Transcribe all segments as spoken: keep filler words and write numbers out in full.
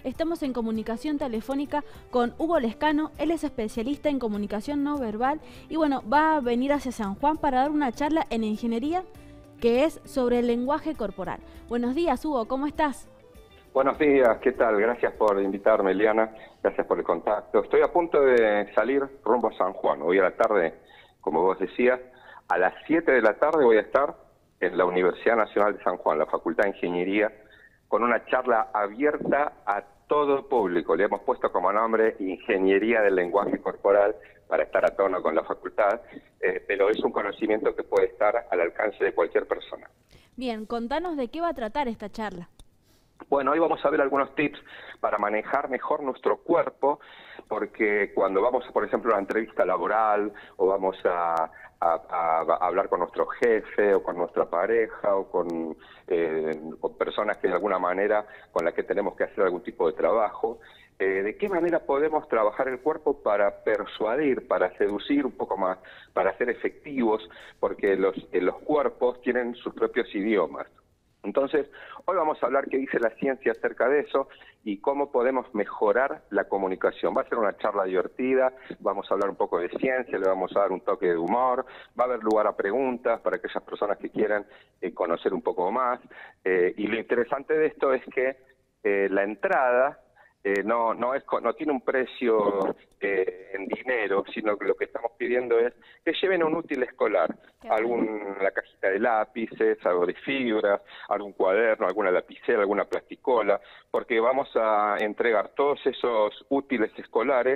Estamos en comunicación telefónica con Hugo Lescano. Él es especialista en comunicación no verbal y bueno, va a venir hacia San Juan para dar una charla en ingeniería que es sobre el lenguaje corporal. Buenos días, Hugo, ¿cómo estás? Buenos días, ¿qué tal? Gracias por invitarme, Eliana. Gracias por el contacto. Estoy a punto de salir rumbo a San Juan. Hoy a la tarde, como vos decías, a las siete de la tarde voy a estar en la Universidad Nacional de San Juan, la Facultad de Ingeniería, con una charla abierta a todo el público. Le hemos puesto como nombre Ingeniería del Lenguaje Corporal para estar a tono con la facultad, eh, pero es un conocimiento que puede estar al alcance de cualquier persona. Bien, contanos de qué va a tratar esta charla. Bueno, hoy vamos a ver algunos tips para manejar mejor nuestro cuerpo, porque cuando vamos, por ejemplo, a una entrevista laboral o vamos a, a, a, a hablar con nuestro jefe o con nuestra pareja o con, eh, con personas que de alguna manera con las que tenemos que hacer algún tipo de trabajo, eh, ¿de qué manera podemos trabajar el cuerpo para persuadir, para seducir un poco más, para ser efectivos? Porque los, eh, los cuerpos tienen sus propios idiomas. Entonces, hoy vamos a hablar qué dice la ciencia acerca de eso y cómo podemos mejorar la comunicación. Va a ser una charla divertida, vamos a hablar un poco de ciencia, le vamos a dar un toque de humor, va a haber lugar a preguntas para aquellas personas que quieran eh, conocer un poco más. Eh, y lo interesante de esto es que eh, la entrada Eh, no no es no tiene un precio eh, en dinero, sino que lo que estamos pidiendo es que lleven un útil escolar, algún la cajita de lápices, algo de fibras, algún cuaderno, alguna lapicera, alguna plasticola, porque vamos a entregar todos esos útiles escolares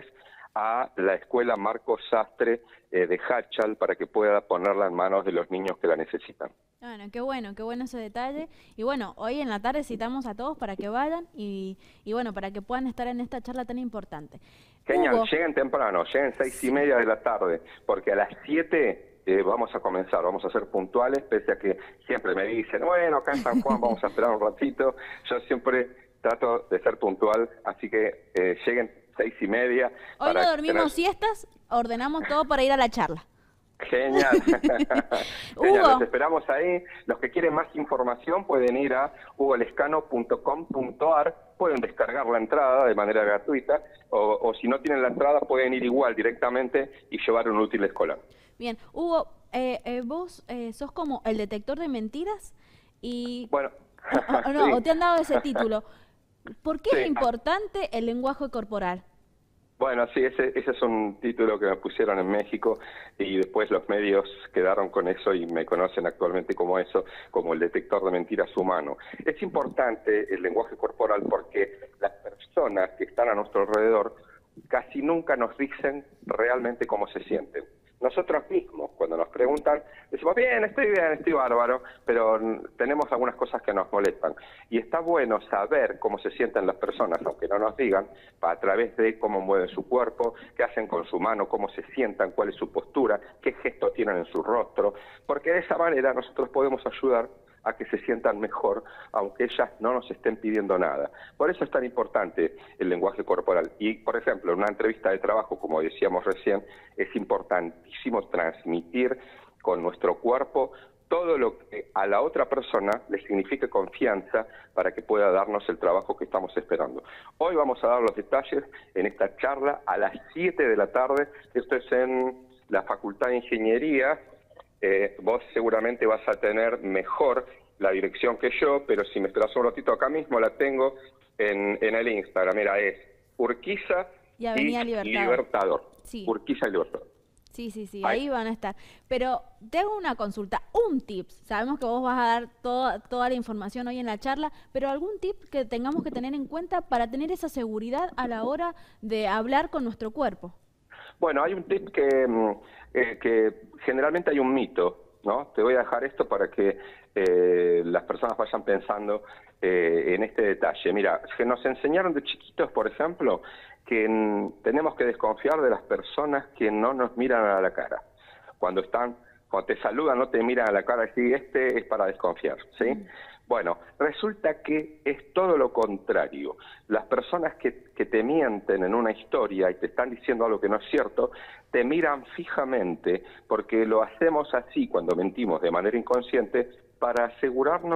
a la escuela Marcos Sastre eh, de Hachal para que pueda ponerla en manos de los niños que la necesitan. Bueno, qué bueno, qué bueno ese detalle. Y bueno, hoy en la tarde citamos a todos para que vayan y, y bueno, para que puedan estar en esta charla tan importante. Genial, Hugo, lleguen temprano, lleguen seis y media de la tarde, porque a las siete eh, vamos a comenzar, vamos a ser puntuales, pese a que siempre me dicen, bueno, acá en San Juan vamos a esperar un ratito. Yo siempre trato de ser puntual, así que eh, lleguen seis y media. Hoy no dormimos tener... siestas, ordenamos todo para ir a la charla. Genial. Genial, Hugo. los esperamos ahí. Los que quieren más información pueden ir a hugo lescano punto com punto ar, pueden descargar la entrada de manera gratuita, o, o si no tienen la entrada pueden ir igual directamente y llevar un útil escolar. Bien, Hugo, eh, eh, vos eh, sos como el detector de mentiras y... Bueno, o, o no, sí. o te han dado ese título. ¿Por qué Sí. es importante el lenguaje corporal? Bueno, sí, ese, ese es un título que me pusieron en México y después los medios quedaron con eso y me conocen actualmente como eso, como el detector de mentiras humano. Es importante el lenguaje corporal porque las personas que están a nuestro alrededor casi nunca nos dicen realmente cómo se sienten. Nosotros mismos, cuando nos preguntan, decimos, bien, estoy bien, estoy bárbaro, pero tenemos algunas cosas que nos molestan. Y está bueno saber cómo se sienten las personas, aunque no nos digan, a través de cómo mueven su cuerpo, qué hacen con su mano, cómo se sientan, cuál es su postura, qué gestos tienen en su rostro, porque de esa manera nosotros podemos ayudar a que se sientan mejor, aunque ellas no nos estén pidiendo nada. Por eso es tan importante el lenguaje corporal. Y, por ejemplo, en una entrevista de trabajo, como decíamos recién, es importantísimo transmitir con nuestro cuerpo todo lo que a la otra persona le signifique confianza para que pueda darnos el trabajo que estamos esperando. Hoy vamos a dar los detalles en esta charla a las siete de la tarde. Esto es en la Facultad de Ingeniería. Eh, vos seguramente vas a tener mejor la dirección que yo, pero si me esperas un ratito acá mismo la tengo en, en el Instagram. Mira, es Urquiza y Avenida y Libertador. Libertador. Sí. Urquiza y Libertador. Sí, sí, sí, Ahí. ahí van a estar. Pero te hago una consulta, un tip. Sabemos que vos vas a dar toda, toda la información hoy en la charla, pero algún tip que tengamos que tener en cuenta para tener esa seguridad a la hora de hablar con nuestro cuerpo. Bueno, hay un tip que, eh, que generalmente hay un mito, ¿no? Te voy a dejar esto para que eh, las personas vayan pensando eh, en este detalle. Mira, que nos enseñaron de chiquitos, por ejemplo, que en, tenemos que desconfiar de las personas que no nos miran a la cara. Cuando están, cuando te saludan, no te miran a la cara y dicen, este es para desconfiar, ¿sí? Mm. Bueno, resulta que es todo lo contrario. Las personas que, que te mienten en una historia y te están diciendo algo que no es cierto, te miran fijamente porque lo hacemos así cuando mentimos de manera inconsciente para asegurarnos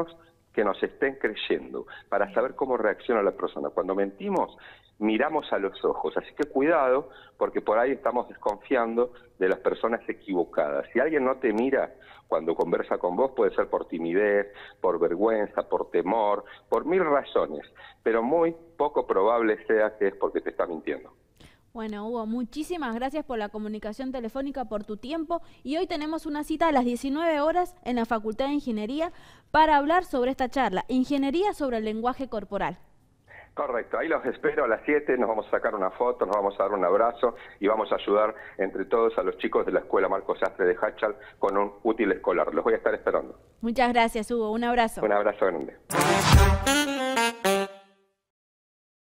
que nos estén creyendo, para saber cómo reacciona la persona. Cuando mentimos, miramos a los ojos, así que cuidado, porque por ahí estamos desconfiando de las personas equivocadas. Si alguien no te mira cuando conversa con vos, puede ser por timidez, por vergüenza, por temor, por mil razones, pero muy poco probable sea que es porque te está mintiendo. Bueno, Hugo, muchísimas gracias por la comunicación telefónica, por tu tiempo, y hoy tenemos una cita a las diecinueve horas en la Facultad de Ingeniería para hablar sobre esta charla, Ingeniería sobre el lenguaje corporal. Correcto, ahí los espero a las siete, nos vamos a sacar una foto, nos vamos a dar un abrazo y vamos a ayudar entre todos a los chicos de la Escuela Marcos Sastre de Hachal con un útil escolar. Los voy a estar esperando. Muchas gracias, Hugo, un abrazo. Un abrazo grande.